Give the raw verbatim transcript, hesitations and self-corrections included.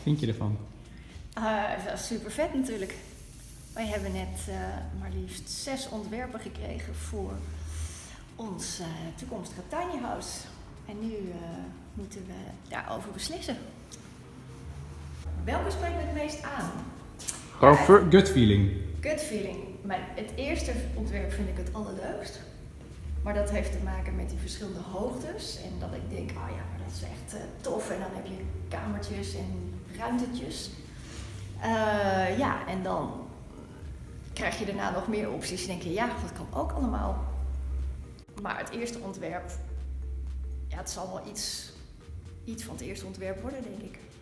vind je ervan? Uh, dat is super vet natuurlijk. Wij hebben net uh, maar liefst zes ontwerpen gekregen voor ons uh, toekomstige tiny house. En nu uh, moeten we daarover beslissen. Welke spreekt me het meest aan? Gewoon ja, gut feeling. Gut feeling. Maar het eerste ontwerp vind ik het allerleukst. Maar dat heeft te maken met die verschillende hoogtes. En dat ik denk, oh ja, maar dat is echt uh, tof. En dan heb je kamertjes en ruimtetjes. Uh, ja, en dan krijg je daarna nog meer opties. En denk je, ja, dat kan ook allemaal. Maar het eerste ontwerp, ja, het zal wel iets, iets van het eerste ontwerp worden, denk ik.